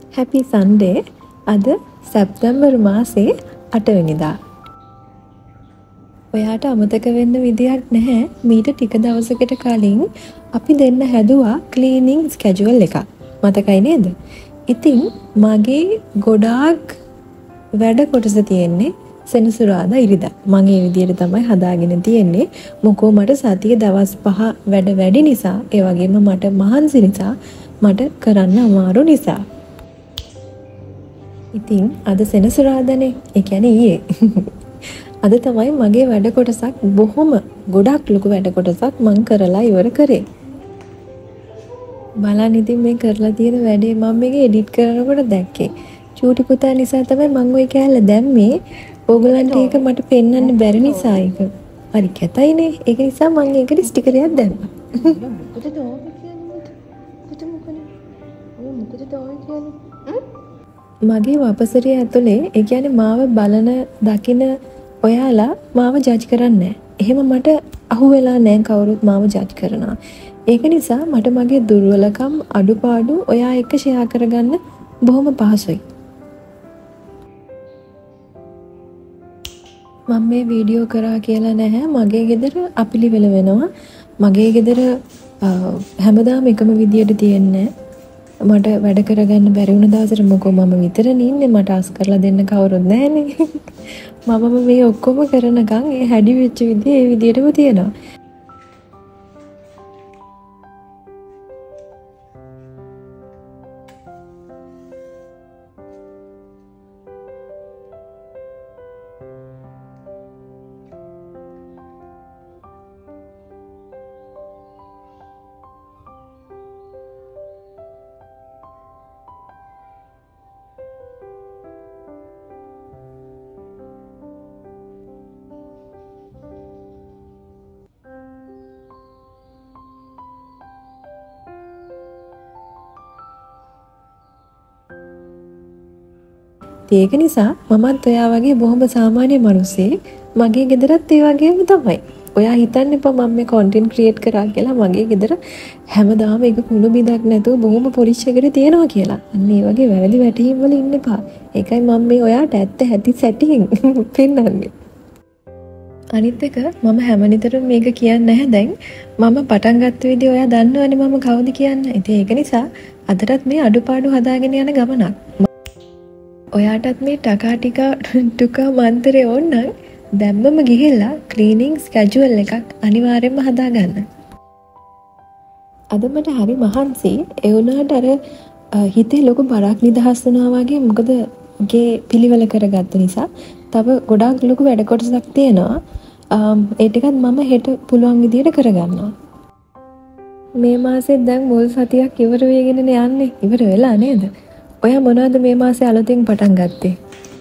Happy Sunday. අද සැප්තැම්බර් මාසේ 8 වෙනිදා. ඔයාට අමතක වෙන්න විදියක් නැහැ. මීට ටික දවසකට කලින් අපි දෙන්න හැදුවා ක්ලීනින් ස්කෙජුවල් එකක්. මතකයි නේද? ඉතින් මගේ ගොඩාක් වැඩ කොටස තියෙන්නේ සෙනසුරාදා ඉරිදා. මම මේ විදියට තමයි හදාගෙන තියෙන්නේ. මොකෝ මට සතිය දවස් 5 වැඩ වැඩි නිසා, ඒ වගේම මට මහන්සි නිසා, මට කරන්න අමාරු නිසා. ඉතින් අද සෙනසුරාදානේ. ඒ කියන්නේ ඊයේ. අද තමයි මගේ වැඩ කොටසක් බොහොම ගොඩක් ලොකු වැඩ කොටසක් මම කරලා ඉවර කරේ. බලන්න ඉතින් මේ කරලා තියෙන වැඩේ මම මේක එඩිට් කරනකොට දැක්කේ. චූටි පුතා නිසා තමයි මම ওই කෑල්ල දැම්මේ. ඕගලන්ට ඒක මට පෙන්වන්න බැරි නිසා ඒක. හරි කැතයිනේ. ඒක නිසා මම ඒකට ස්ටිකරයක් දැම්මා. මොකටද ඕක කියන්නේ? මොකටද ඕක කියන්නේ? මගේ වපසරිය ඇතුලේ ඒ කියන්නේ මාව බලන දකින ඔයාලා මාව ජජ් කරන්නේ නැහැ. එහෙම මට අහු වෙලා නැහැ කවුරුත් මාව ජජ් කරනවා. ඒක නිසා මට මගේ දුර්වලකම් අඩුපාඩු ඔයා එක්ක ෂෙයා කරගන්න බොහොම පහසුයි. මම මේ වීඩියෝ කරා කියලා නැහැ. මගේ ගෙදර අපිලිවෙල වෙනවා. මගේ ගෙදර හැමදාම එකම විදියට තියෙන්නේ මට වැඩ කරගන්න බැරි වුණ දවසට මොකෝ මම විතරනේ ඉන්නේ. මට අස් කරලා දෙන්න කවුරුත් නැහනේ. මමම මේ ඔක්කොම කරනකම් ඒ හැඩි වෙච්ච විදිය ඒ විදියටම තියෙනවා. ඒක නිසා මමත් ඔයා වගේ බොහොම සාමාන්‍ය මිනිස්සෙක්. මගේ ගෙදරත් ඒ වගේම තමයි. ඔයා හිතන්න එපා මම මේ කන්ටෙන්ට් ක්‍රියේට් කරා කියලා මගේ ගෙදර හැමදාම එක කුණු බිඳක් නැතුව බොහොම පොලිෂ් එකට තියෙනවා කියලා. අන්න ඒ වගේ වැරදි වැටහීම් වල ඉන්න එපා. ඒකයි මම මේ ඔයාට ඇත්ත ඇති සැටියෙන් පෙන්නන්නේ. අනිත් එක මම හැමනිතරම මේක කියන්නේ නැහැ දැන්. මම පටන් ගත්ත විදිහ ඔයා දන්නවනේ මම කවුද කියන්නේ. ඉතින් ඒක නිසා අදටත් මේ අඩුපාඩු හදාගෙන යන ගමනක්. ඔයාටත් මේ ටුකා මන්තරේ ඕනනම් දැම්මම ගිහිල්ලා ක්ලීනින් ස්කෙජුවල් එකක් අනිවාර්යෙන්ම හදාගන්න. අද මට හරි මහන්සි. ඒ වුණාට අර හිතේ ලොකු බරක් නිදහස් වුණා වගේ. මොකද ගේ පිළිවෙල කරගත්ත නිසා තව ගොඩාක් ලොකු වැඩ කොටසක් තියෙනවා. ඒ ටිකත් මම හෙට පුළුවන් විදියට කරගන්නවා. මේ මාසෙත් දැන් මුල් සතියක් ඉවර වෙගෙනනේ යන්නේ. ඉවර වෙලා නේද? ඔයා මොනවද මේ මාසේ අලුතින් පටන් ගත්තේ?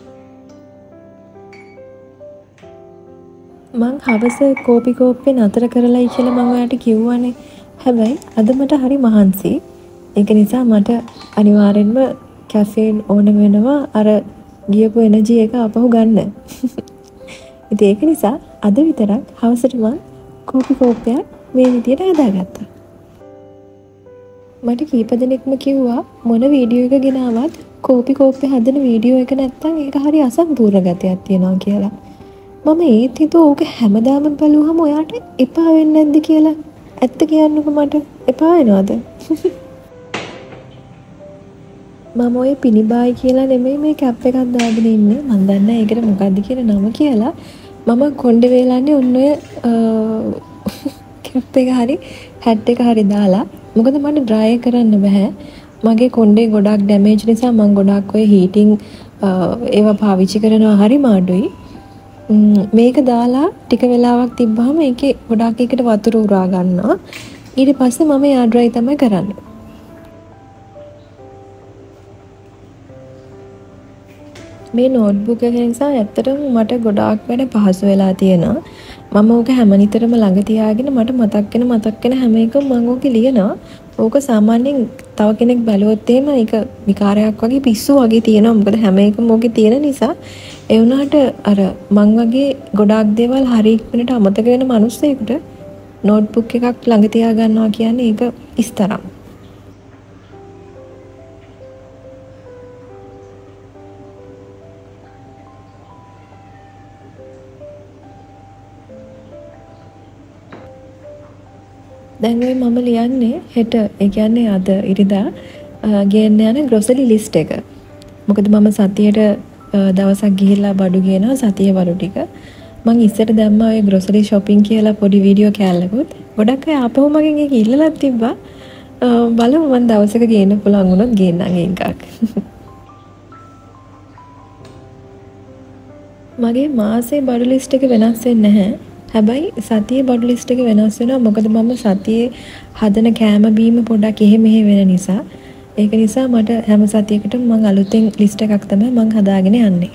මං හවස කෝපි කෝප්පේ නතර කරලායි කියලා මම ඔයාට කිව්වනේ. හැබැයි අද මට හරි මහන්සි. ඒක නිසා මට අනිවාර්යෙන්ම කැෆේන් ඕන වෙනවා අර ගියපු එනර්ජි එක ආපහු ගන්න. ඉතින් ඒක නිසා අද විතරක් හවසට මං කෝපි කෝප්පයක් මේ විදියට හදාගත්තා. මට කීප දෙනෙක්ම කිව්වා මොන වීඩියෝ එක ගෙනාවත් කෝපි කෝප්පේ හදන වීඩියෝ එක නැත්තම් ඒක හරි අසම්පූර්ණ ගතියක් තියෙනවා කියලා. මම ඒත් හිතුවා ඕක හැමදාම බලුවහම ඔයාට එපා වෙන්නේ නැද්ද කියලා. ඇත්ත කියන්නකො මට එපා වෙනවද? මම ඔය පිනිබායි කියලා නෙමෙයි මේ කැප් එකක් දාගෙන ඉන්නේ. මම දන්නේ නැහැ ඒකට මොකද්ද කියන නම කියලා. මම කොණ්ඩේ වේලන්නේ ඔන්න ඔය කැප් එක හරි හැට් එක හරි දාලා. මොකද මට ඩ්‍රයි කරන්න බෑ. මගේ කොණ්ඩේ ගොඩක් ඩැමේජ් නිසා මම ගොඩක් ඔය හීටින් ඒවා පාවිච්චි කරනවා හරි මාඩුයි. මේක දාලා ටික වෙලාවක් තිබ්බහම ඒකේ ගොඩක් එකට වතුර උරා ගන්නවා. ඊට පස්සේ මම යා ඩ්‍රයි තමයි කරන්නේ. මේ නෝට්බුක් එක නිසා ඇත්තටම මට ගොඩාක් වැඩ පහසු වෙලා තියෙනවා. මම ඕක හැමනිතරම ළඟ තියාගෙන මට මතක් වෙන හැම එකම මම ඕකේ ලියනවා. ඕක සාමාන්‍යයෙන් තව කෙනෙක් බැලුවොත් එහෙම ඒක විකාරයක් වගේ පිස්සු වගේ තියෙනවා. මොකද හැම එකම ඕකේ තියෙන නිසා ඒ වුණාට අර මං වගේ ගොඩාක් දේවල් හරි ඉක්මනට අමතක වෙන මිනිස්සෙකුට නෝට්බුක් එකක් ළඟ තියා ගන්නවා කියන්නේ ඒක ඉස්තරම්. දැන් ඔය මම ලියන්නේ හෙට ඒ කියන්නේ අද ඉරිදා ගේන්න යන ග්‍රොසරි ලිස්ට් එක. මොකද මම සතියට දවසක් ගිහිල්ලා බඩු ගේනවා සතියේ බඩු ටික. මං ඉස්සර දැම්මා ඔය ග්‍රොසරි shopping කියලා පොඩි වීඩියෝ කෑල්ලකුත්. ගොඩක් අය ආපහු මගෙන් ඒක ඉල්ලලා තිබ්බා. බලමු මං දවසක ගේන්න පුළුවන් වුණොත් ගේන්නම් එකක්. මගේ මාසේ බඩු ලිස්ට් එක වෙනස් වෙන්නේ නැහැ. හැබැයි සතියේ බඩු ලිස්ට් එක වෙනස් වෙනවා. මොකද මම සතියේ හදන කෑම බීම පොඩක් එහෙ මෙහෙ වෙන නිසා. ඒක නිසා මට හැම සතියකටම මං අලුතෙන් ලිස්ට් එකක් තමයි මං හදාගෙන යන්නේ.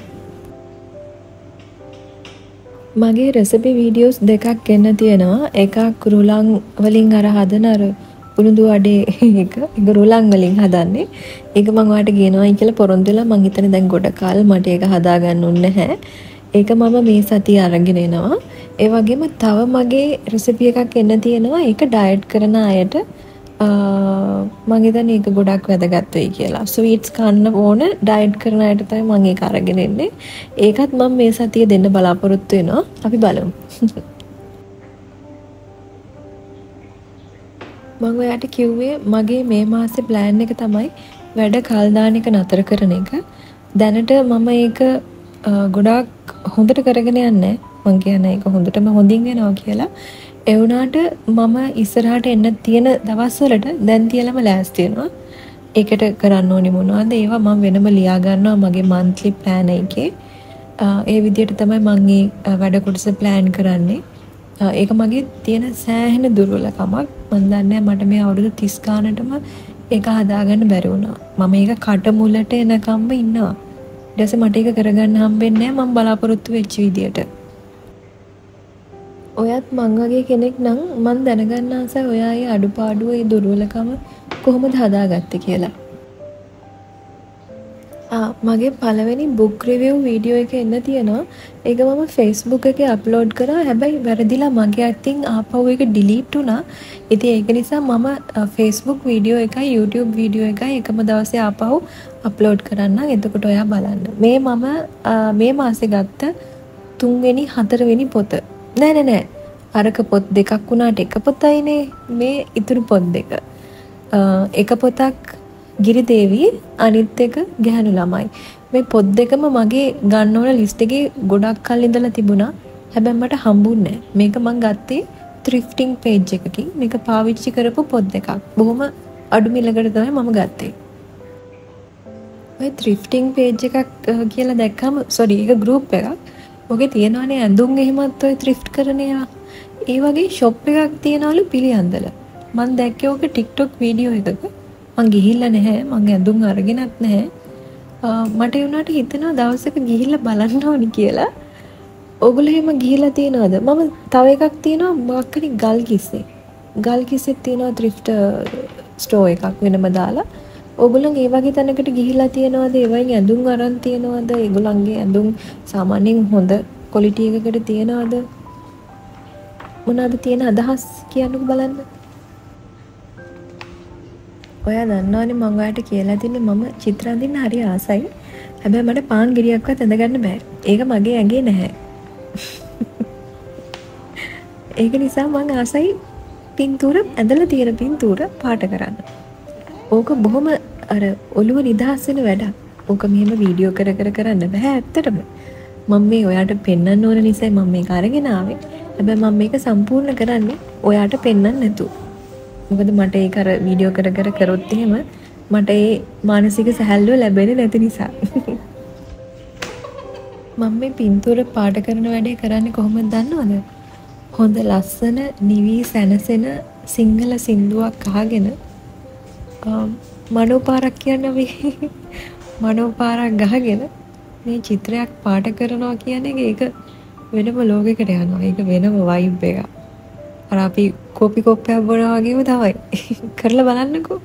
මගේ රෙසිපි වීඩියෝස් දෙකක් එන්න තියෙනවා. එකක් රුලන් වලින් අර හදන අර උළුදු අඩේ එක රුලන් වලින් හදන්නේ. ඒක මම ඔයාලට ගේනවායි කියලා පොරොන්දු වෙලා මං හිතන්නේ දැන් ගොඩ කාල මට ඒක හදා ගන්න ඕනේ නැහැ. ඒක මම මේ සතිය අරගෙන එනවා. ඒ වගේම තව මගේ රෙසිපි එකක් එන්න තියෙනවා. ඒක ඩයට් කරන අයට මම හිතන්නේ ඒක ගොඩක් වැදගත් වෙයි කියලා. ස්වීට්ස් කන්න ඕන ඩයට් කරන අයට තමයි මම ඒක අරගෙන එන්නේ. ඒකත් මම මේ සතිය දෙන්න බලාපොරොත්තු වෙනවා. අපි බලමු. මම ඔයාලට කිව්වේ මගේ මේ මාසේ ප්ලෑන් එක තමයි වැඩ කල් දාන එක නතර කරන එක. දැනට මම ඒක ගොඩාක් හොඳට කරගෙන යන්නේ. මං කියන්නේ ඒක හොඳටම හොඳින් වෙනවා කියලා. ඒ වුණාට මම ඉස්සරහට එන්න තියෙන දවස්වලට දැන් තියලම ලෑස්ති වෙනවා. ඒකට කරන්න ඕනි මොනවද? ඒවා මම වෙනම ලියා ගන්නවා මගේ monthly plan එකේ. ඒ විදිහට තමයි මම මේ වැඩ කොටස plan කරන්නේ. ඒක මගේ තියෙන සෑහෙන දුර්වලකමක්. මම දන්නේ මට මේ අවුරුදු 30 ගානටම ඒක හදාගන්න බැරි වුණා. මම ඒක කටමුලට එනකම්ම ඉන්නවා. ඊට පස්සේ මට ඒක කරගන්න හම්බෙන්නේ නැහැ මම බලාපොරොත්තු වෙච්ච විදියට. ඔයත් මං වගේ කෙනෙක් නම් මං දැනගන්න ආසයි ඔයාගේ අඩුපාඩුව ඒ දුර්වලකම කොහොමද හදාගත්තේ කියලා. මගේ පළවෙනි බුක් රිවිව් වීඩියෝ එක එන්න තියෙනවා. ඒක මම Facebook එකේ අප්ලෝඩ් කරා. හැබැයි වැරදිලා මගේ අතින් ආපහු ඒක ඩිලීට් වුණා. ඉතින් ඒක නිසා මම Facebook වීඩියෝ එකයි YouTube වීඩියෝ එකයි එකම දවසේ ආපහු අප්ලෝඩ් කරන්නම්. එතකොට ඔයා බලන්න. මේ මාසේ ගත්ත 3 වෙනි 4 වෙනි පොත. නෑ අරක පොත් දෙකක් වුණාට එක පොතයිනේ මේ ඉතුරු පොත් දෙක. එක පොතක් ගිරිදේවි අනිත් එක ගැහණු ළමයි. මේ පොත් දෙකම මගේ ගන්න ඕන ලිස්ට් එකේ ගොඩක් කල් ඉඳලා තිබුණා. හැබැයි මට හම්බුන්නේ නැහැ. මේක මම ගත්තේ thrifting page එකකින්. මේක පාවිච්චි කරපු පොත් දෙකක්. බොහොම අඩු මිලකට තමයි මම ගත්තේ. ඔය thrifting page එකක් කියලා දැක්කම ඒක group එකක්. ඔගේ තියෙනවානේ ඇඳුම් එහෙමත් ඔය thrift කරන ඒවා. ඒ වගේ shop එකක් තියනවලු පිළියන්දල. මම දැක්කේ ඔක TikTok වීඩියෝ එකක. මං ගිහිල්ලා නැහැ. මං ඇඳුම් අරගෙනත් නැහැ. මට ඒ වුණාට හිතෙනවා දවසක ගිහිල්ලා බලන්න ඕනි කියලා. ඔයගොල්ලෝ එහෙම ගිහිල්ලා තියනවද? මම තව එකක් තියෙනවා මොකක් හරි ගල් කිස්සෙත් තියෙනවා thrift store එකක් වෙනම දාලා. ඔයගොල්ලන් ඒ වගේ තැනකට ගිහිල්ලා තියනවද? ඒ වගේ ඇඳුම් අරන් තියනවද? ඒගොල්ලන්ගේ ඇඳුම් සාමාන්‍යයෙන් හොඳ ක්වොලිටි එකකට තියනවද? මොනවාද තියෙන අදහස් කියන්නකෝ බලන්න. ඔයා දන්නවනේ මම ඔයාලට කියලා තින්නේ මම චිත්‍ර අඳින්න හරි ආසයි. හැබැයි මට පාන් ගිරියක්වත් ඇඳගන්න බෑ. ඒක මගේ ඇඟේ නැහැ. ඒක නිසා මම ආසයි පින්තූර ඇඳලා තියෙන පින්තූර පාට කරන්න. ඕක බොහොම අර ඔළුව නිදහස් වෙන වැඩක්. ඕක මෙහෙම වීඩියෝ කර කරන්න බෑ ඇත්තටම. මම මේ ඔයාලට පෙන්වන්න ඕන නිසා මම මේක අරගෙන ආවේ. හැබැයි මම මේක සම්පූර්ණ කරන්නේ ඔයාලට පෙන්වන්න නැතුව. මොකද මට ඒක අර වීඩියෝ කර කරොත් එහෙම මට ඒ මානසික සැහැල්ලුව ලැබෙන්නේ නැති නිසා. මම මේ පින්තූර පාට කරන වැඩේ කරන්නේ කොහොමද දන්නවද? හොඳ ලස්සන නිවි සැනසෙන සිංහල සින්දුවක් අහගෙන මනෝපාරක් කියන මේ මනෝපාරක් ගහගෙන මේ චිත්‍රයක් පාට කරනවා කියන්නේ ඒක වෙනම ලෝකයකට යනවා. ඒක වෙනම වයිබ් එකක්. අර අපි කෝපි කොප්පයක් බොනවා වගේම තමයි. කරලා බලන්නකෝ.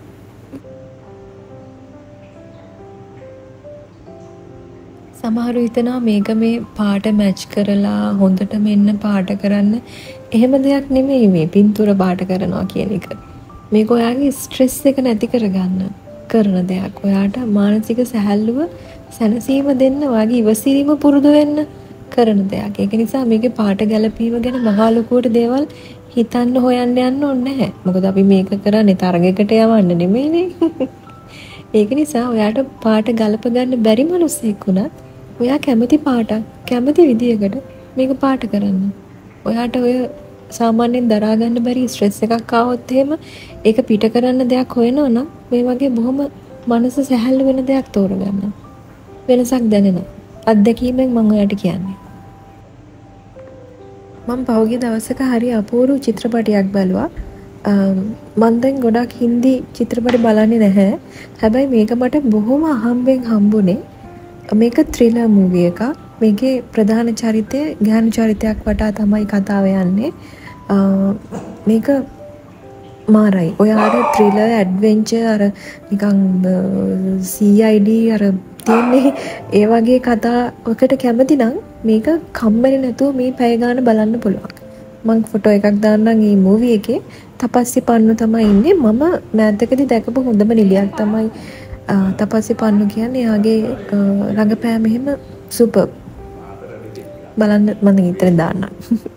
සමහරු හිතනවා මේක මේ පාට මැච් කරලා හොඳට මෙන්න පාට කරන්න. එහෙම දෙයක් නෙමෙයි මේ පින්තූර පාට කරනවා කියන එක. මේක ඔයාගේ ස්ට්‍රෙස් එක නැති කරගන්න කරන දෙයක්. ඔයාට මානසික සැහැල්ලුව සැනසීම දෙන්න වගේ ඉවසීම පුරුදු වෙන්න කරන දෙයක්. ඒක නිසා මේකේ පාට ගැලපීම ගැන මහා ලොකුවට දේවල් හිතන්න හොයන්න යන්න ඕනේ නැහැ. මොකද අපි මේක කරන්නේ තරගයකට යවන්න නෙමෙයිනේ. ඒක නිසා ඔයාට පාට ගලප ගන්න බැරි මිනිස්සෙක් වුණත් ඔයා කැමති පාටක් කැමති විදියකට මේක පාට කරන්න. ඔයාට ඔය සාමාන්‍යයෙන් දරා ගන්න බැරි ස්ට්‍රෙස් එකක් ආවොත් එහෙම ඒක පිට කරන්න දෙයක් හොයනවා නම් මේ වගේ බොහොම මනස සැහැල්ලු වෙන දෙයක් තෝරගන්න. වෙනසක් දැනෙනවා. අත්දැකීමෙන් මම ඔයාලට කියන්නේ. මම පහුගිය දවසක හරි අපූර්ව චිත්‍රපටයක් බැලුවා. මම දැන් ගොඩක් හින්දි චිත්‍රපට බලන්නේ නැහැ. හැබැයි මේක මට බොහොම අහම්බෙන් හම්බුනේ. මේක ත්‍රිලර් මූවි එකක්. මේකේ ප්‍රධාන චරිතය ගැහැණු චරිතයක් වටා තමයි කතාව යන්නේ. මේක මාරයි. ඔයාට ත්‍රිලර් ඇඩ්වෙන්චර් අර නිකන් CID අර තියන්නේ ඒ වගේ කතාවකට කැමති නම් මේක කම්මැලි නැතුව මේ පැය ගාන බලන්න පුළුවන්. මම ෆොටෝ එකක් දාන්නම් මේ මූවි එකේ. තපස්සි පන්නු තමයි ඉන්නේ. මම මෑතකදී දැකපු හොඳම නිලියක් තමයි තපස්සි පන්නු කියන්නේ. එයාගේ රඟපෑම එහෙම සුපර්. බලන්න මම ඉතින් දාන්නම්.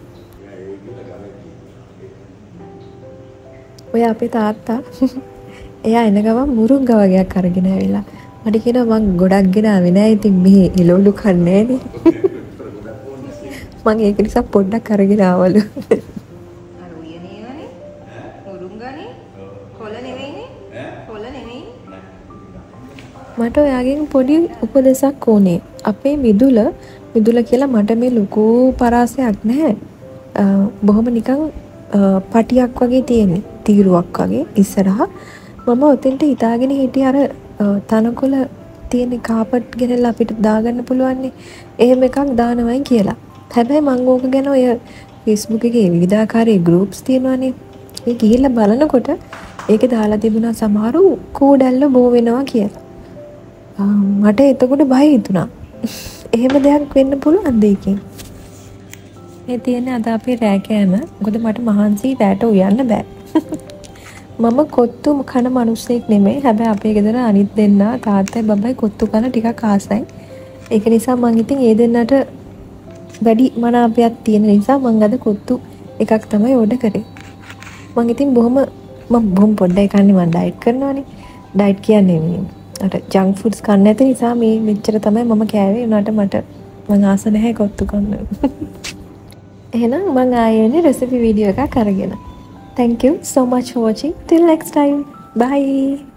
ඔය අපේ තාත්තා එයා එන ගමන් මුරුංගා වගේක් අරගෙන ඇවිල්ලා මට කියනවා මං ගොඩක් ගෙනාවේ නෑ ඉතින් මේ එළවලු කන්නේ නෑනේ මං ඒක නිසා පොඩ්ඩක් අරගෙන ආවලු අර උයනේවනේ මුරුංගානේ කොළ නෙවෙයිනේ කොළ නෙවෙයි මට ඔයාගෙන් පොඩි උපදෙසක් ඕනේ අපේ මිදුල කියලා මට මේ ලොකු පරාසයක් නැහැ බොහොම නිකන් පටියක් වගේ තියෙන්නේ තීරුවක් වගේ ඉස්සරහා මම ඔතෙන්ට හිතාගෙන හිටියේ අර තනකොළ තියෙන කාපට් ගෙනල්ලා අපිට දාගන්න පුළුවන් නේ එහෙම එකක් දානවයි කියලා. හැබැයි මම ඕක ගැන ඔය Facebook එකේ විවිධාකාරී groups තියෙනවානේ. ඒ ගිහිල්ලා බලනකොට ඒකේ දාලා තිබුණා සමහරු කෝඩැල්ල බෝ වෙනවා කියලා. මට එතකොට බය හිතුණා. එහෙම දෙයක් වෙන්න පුළුවන්ද ඒකෙන්? මේ තියෙන්නේ අද අපේ රෑ කෑම. මොකද මට මහන්සි රෑට උයන්න බෑ. මම කොත්තු කන මිනිස්සෙක් නෙමෙයි. හැබැයි අපේ ගෙදර අනිත් දෙන්නා තාත්තයි බබයි කොත්තු කන ටිකක් ආසයි. ඒක නිසා මං ඉතින් ඒ දෙන්නට වැඩි මනාපයක් තියෙන නිසා මං අද කොත්තු එකක් තමයි ඕඩර් කරේ. මං ඉතින් බොහොම පොඩ්ඩයි කන්නේ මං ඩයට් කරනවානේ. ඩයට් කියන්නේ මේ අර ජංක් ෆුඩ්ස් කන්නේ නැති නිසා මේ මෙච්චර තමයි මම කෑවේ. උනාට මං ආස නැහැ කොත්තු කන්න. එහෙනම් මං ආයේ එන්නේ රෙසිපි වීඩියෝ එකක් අරගෙන. Thank you so much for watching. Till next time. Bye.